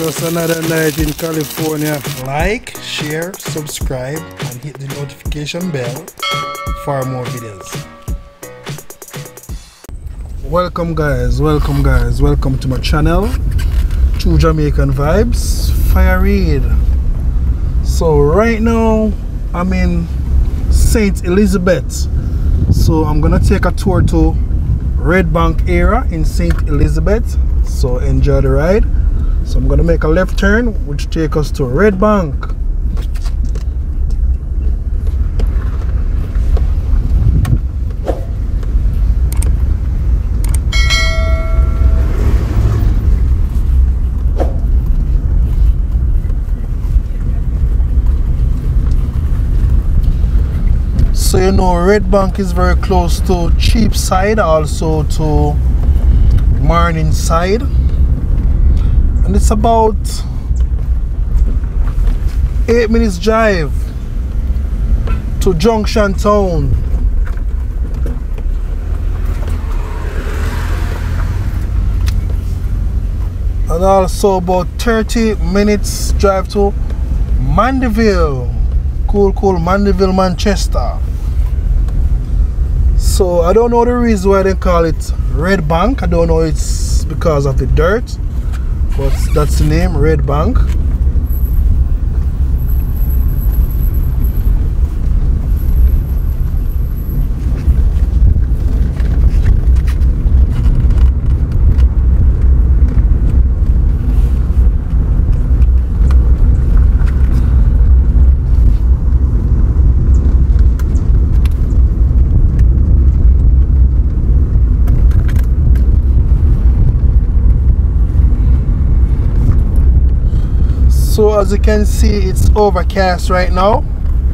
Just another night in California. Like, share, subscribe, and hit the notification bell for more videos. Welcome guys, welcome to my channel. True Jamaican Vibes, Fire Reid. So right now I'm in St. Elizabeth. So I'm gonna take a tour to Red Bank area in St. Elizabeth. So enjoy the ride. So I'm gonna make a left turn which take us to Red Bank. So you know Red Bank is very close to Cheapside, also to Morningside, and it's about 8 minutes drive to Junction Town. And also about 30 minutes drive to Mandeville. Cool Mandeville, Manchester. So I don't know the reason why they call it Red Bank. I don't know it's because of the dirt, but that's the name, Red Bank. So as you can see, it's overcast right now.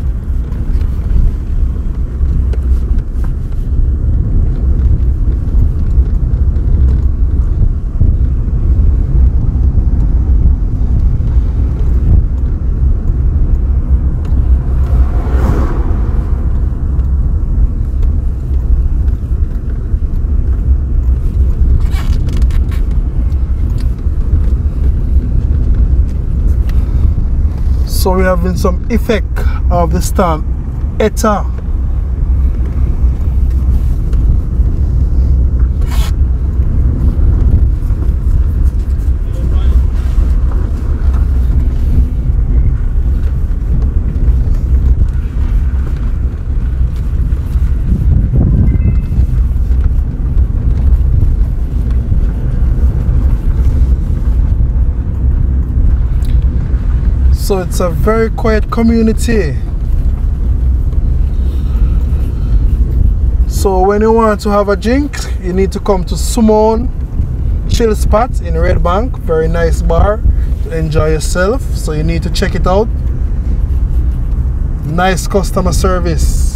So we're having some effect of the storm Eta. So it's a very quiet community. So when you want to have a drink, you need to come to Simone Chill Spot in Red Bank. Very nice bar to enjoy yourself. So you need to check it out. Nice customer service.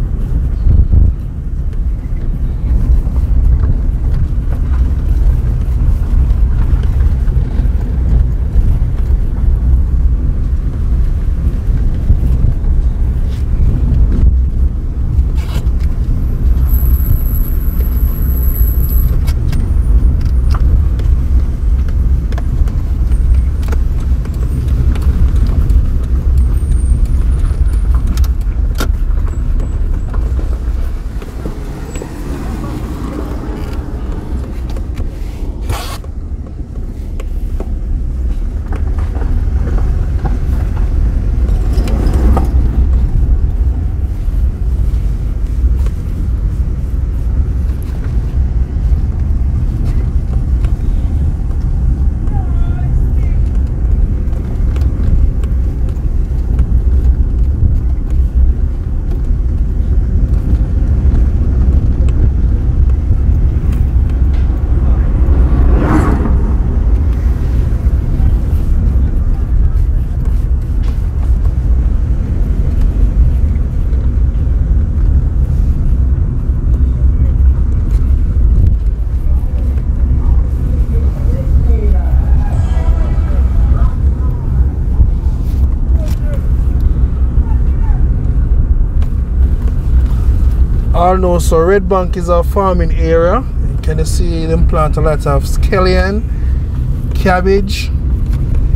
all know, so Red Bank is a farming area. You can see them plant a lot of scallion, cabbage,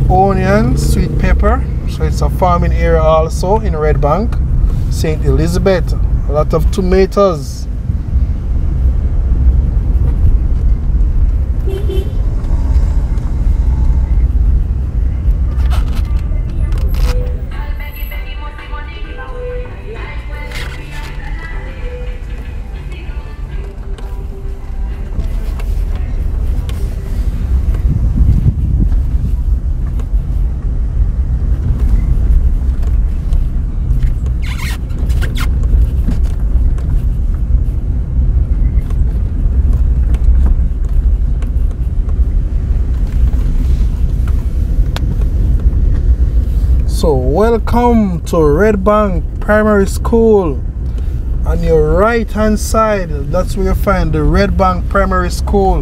onions, sweet pepper. So it's a farming area also in Red Bank, St. Elizabeth. A lot of tomatoes. So welcome to Red Bank Primary School. On your right hand side, that's where you find the Red Bank Primary School.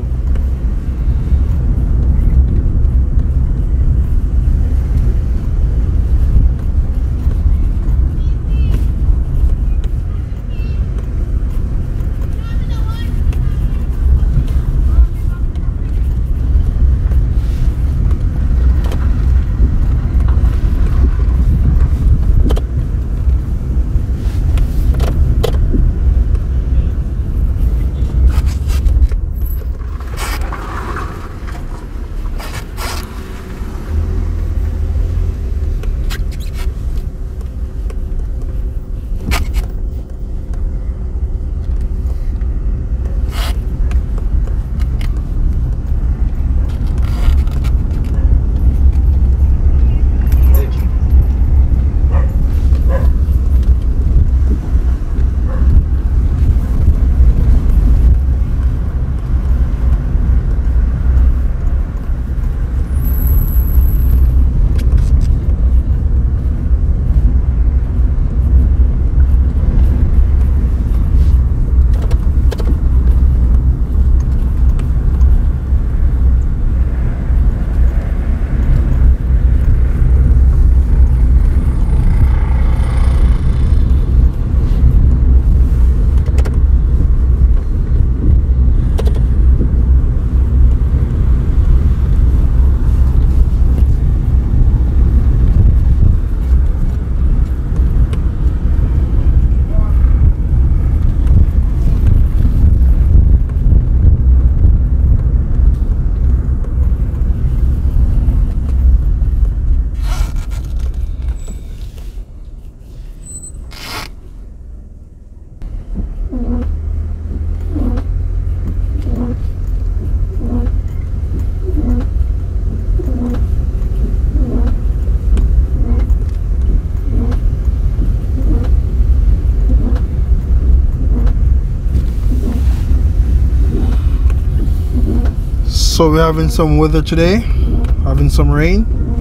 So we're having some weather today, having some rain.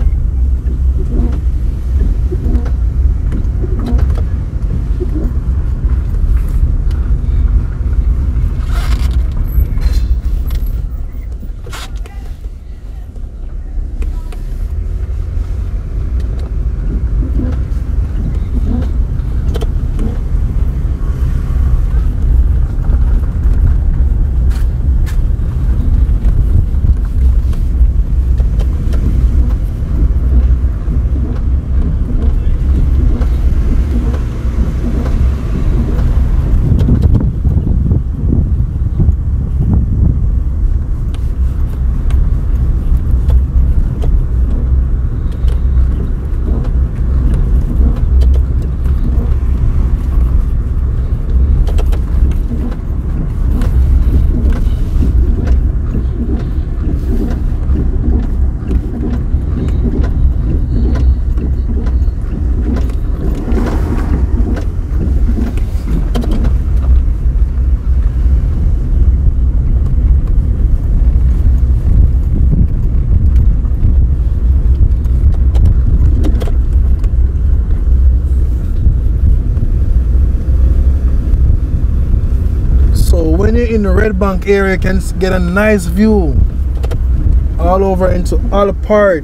When you're in the Red Bank area, you can get a nice view all over into all part.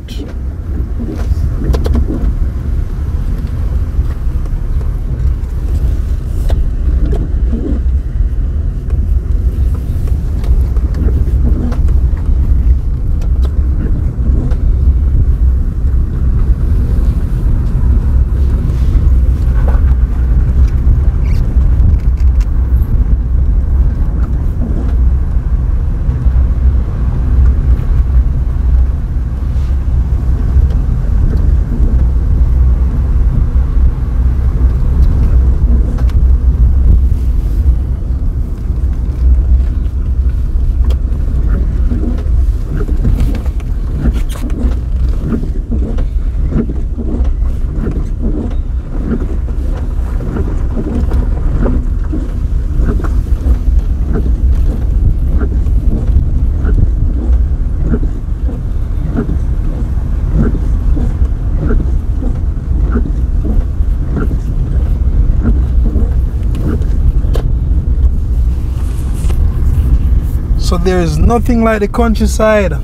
So there is nothing like the countryside.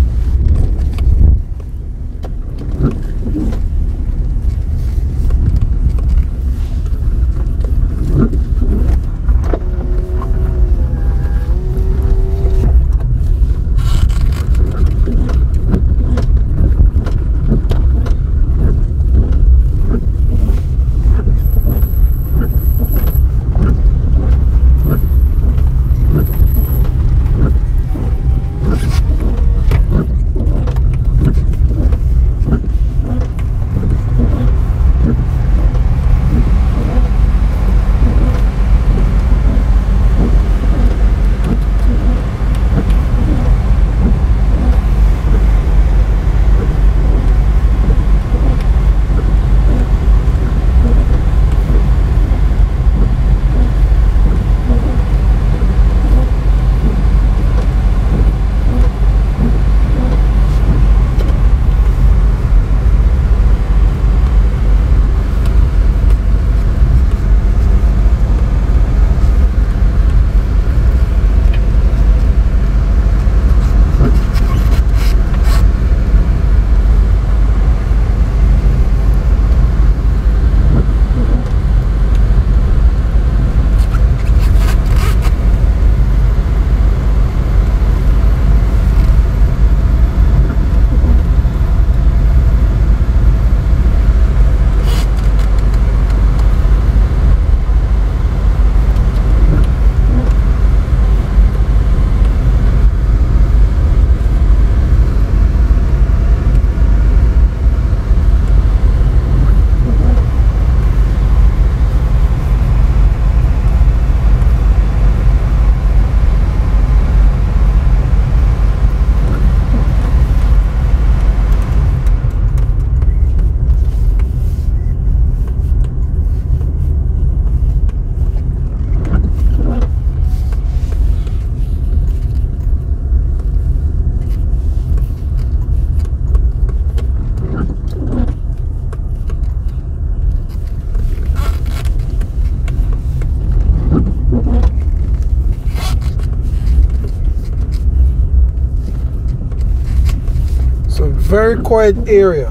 Very quiet area.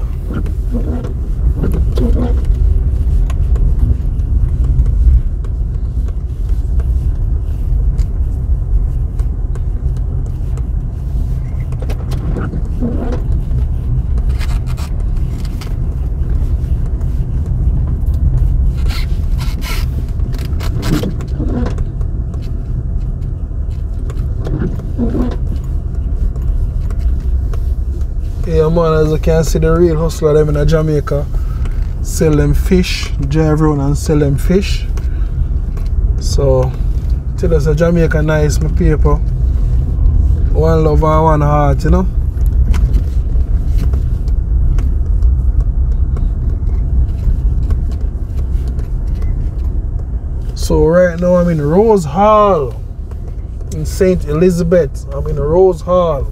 Yeah man, as you can see, the real hustler them in Jamaica sell them fish, drive around and sell them fish. So tell us a Jamaica nice, my people. One love and one heart, you know. So right now I'm in Rose Hall in St. Elizabeth. I'm in Rose Hall.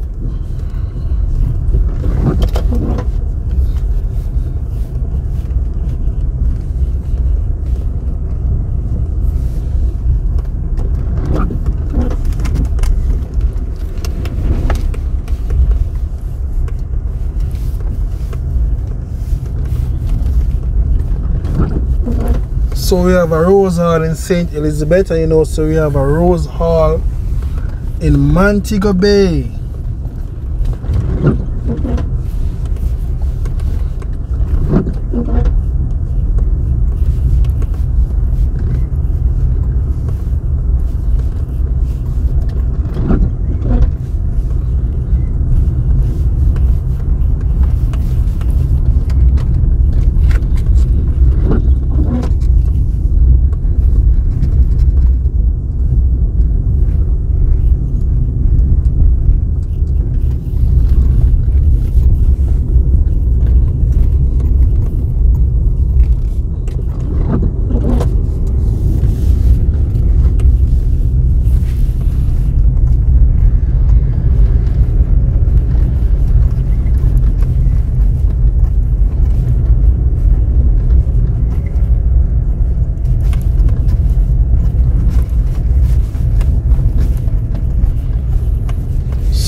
So we have a Rose Hall in St. Elizabeth, and you know, so we have a Rose Hall in Montego Bay.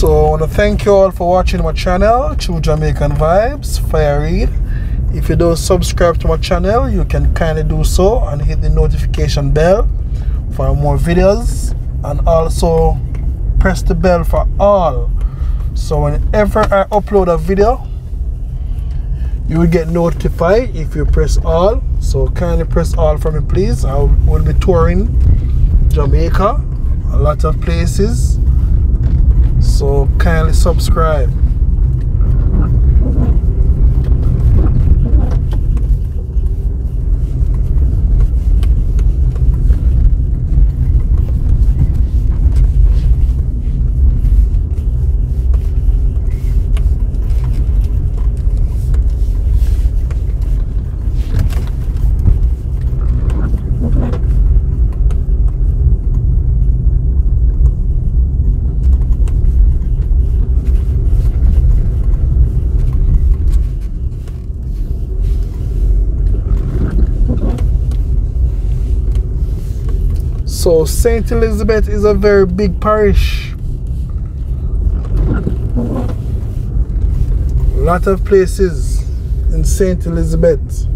So I want to thank you all for watching my channel, True Jamaican Vibes, Fire Reid. If you don't subscribe to my channel, you can kindly do so and hit the notification bell for more videos, and also press the bell for all, so whenever I upload a video you will get notified if you press all. So kindly press all for me, please. I will be touring Jamaica, a lot of places, so kindly subscribe. So St. Elizabeth is a very big parish. A lot of places in St. Elizabeth.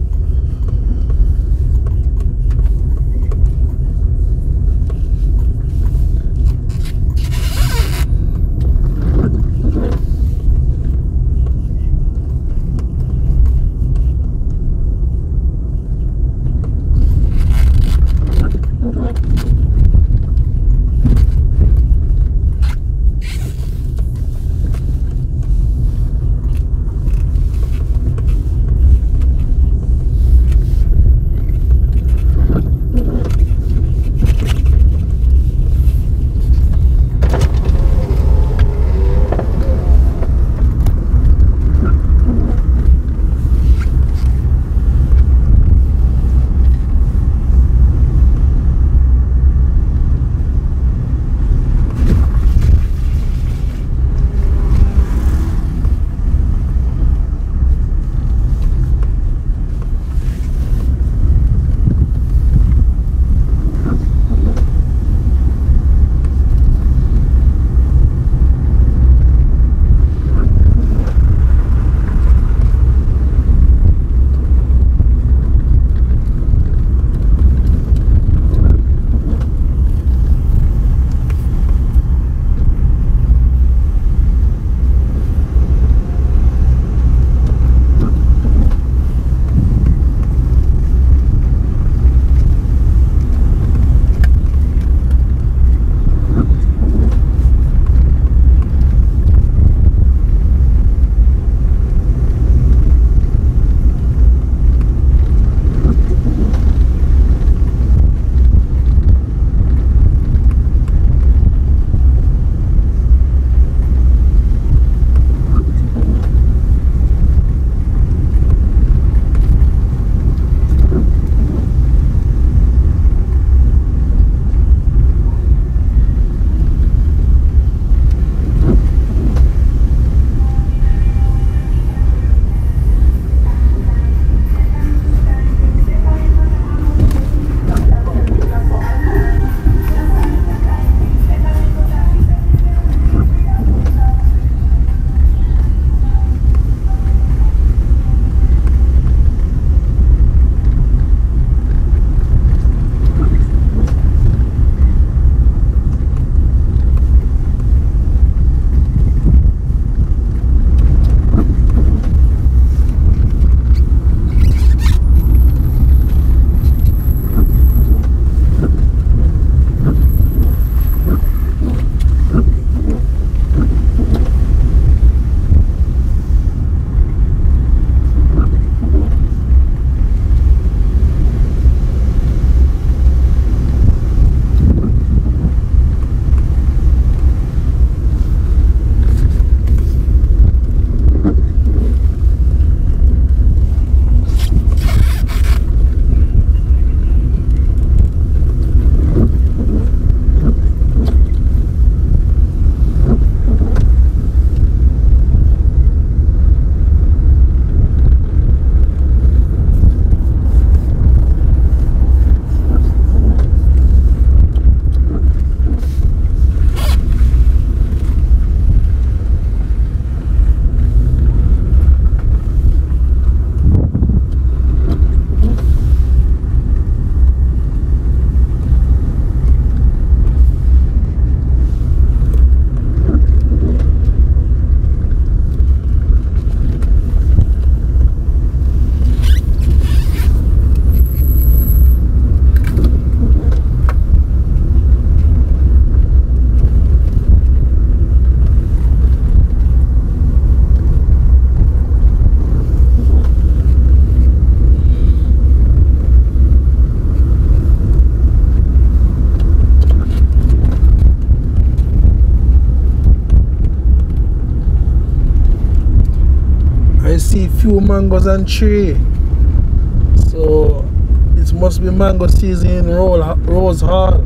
few mangoes and tree. So it must be mango season in Rose Hall.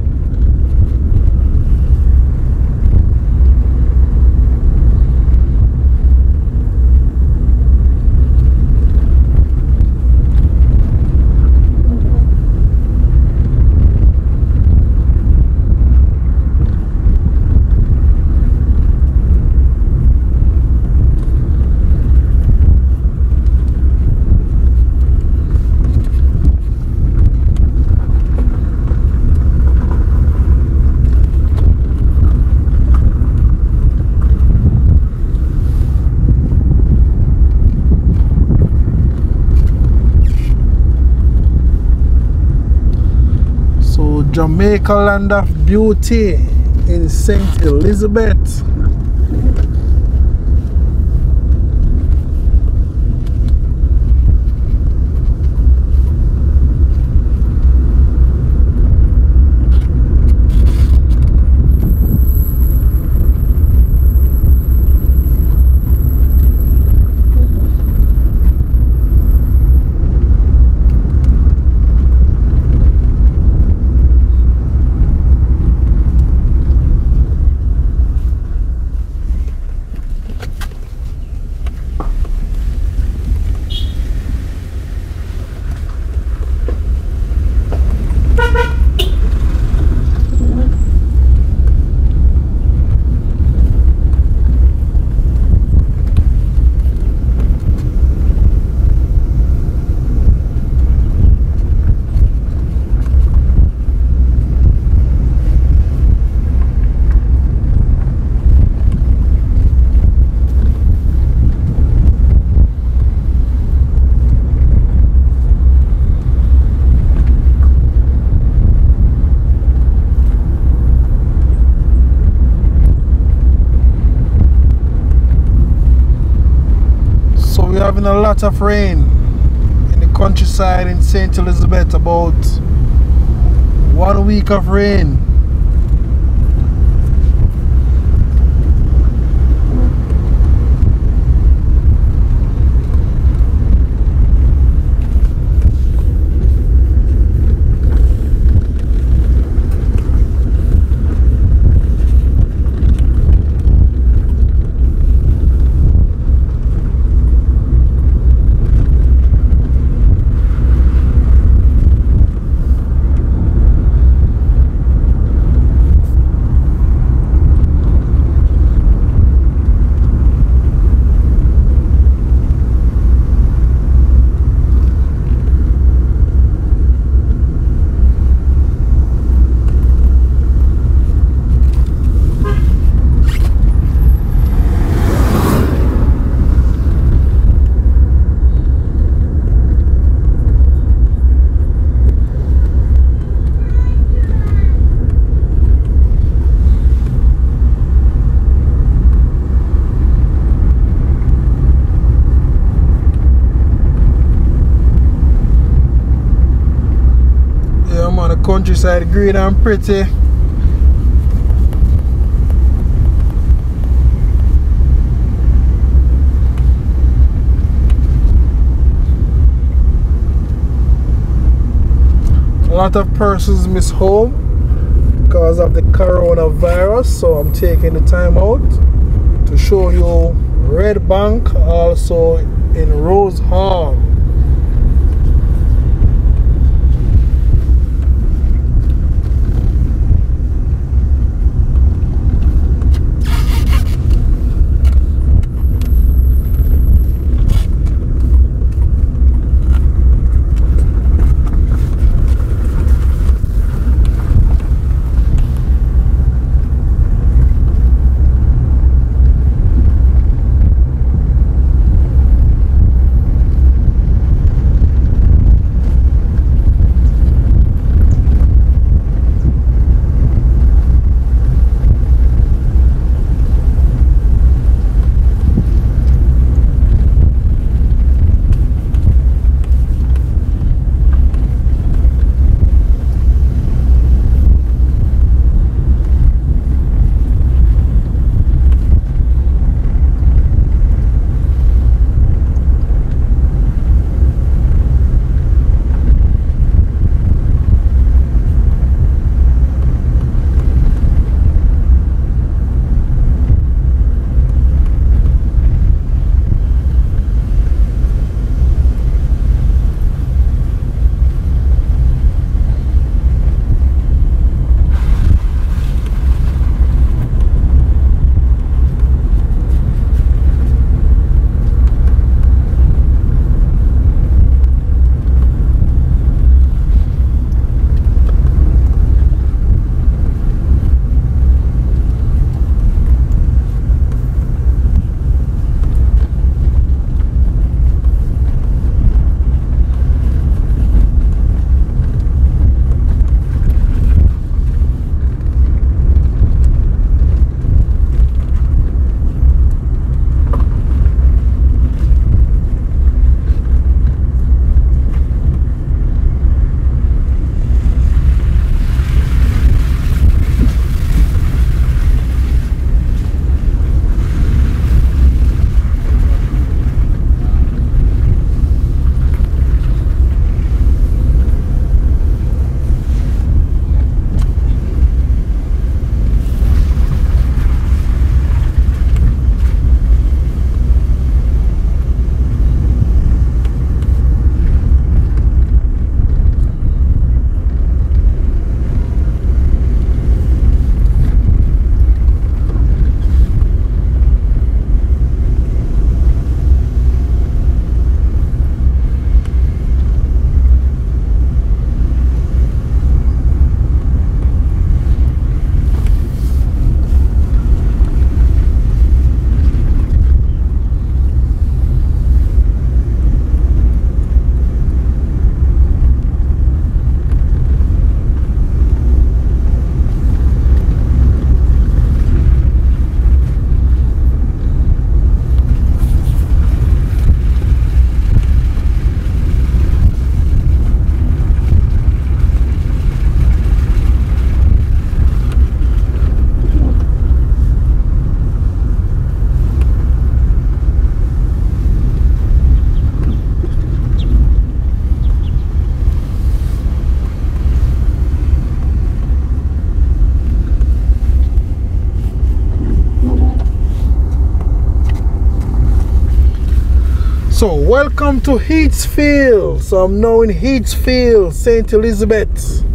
Jamaica, land of beauty in St. Elizabeth. Having a lot of rain in the countryside in St. Elizabeth, about 1 week of rain. Countryside green and pretty. A lot of persons miss home because of the coronavirus, so I'm taking the time out to show you Red Bank, also in Rose Hall. So welcome to Heatsfield. So I'm now in Heatsfield, St. Elizabeth.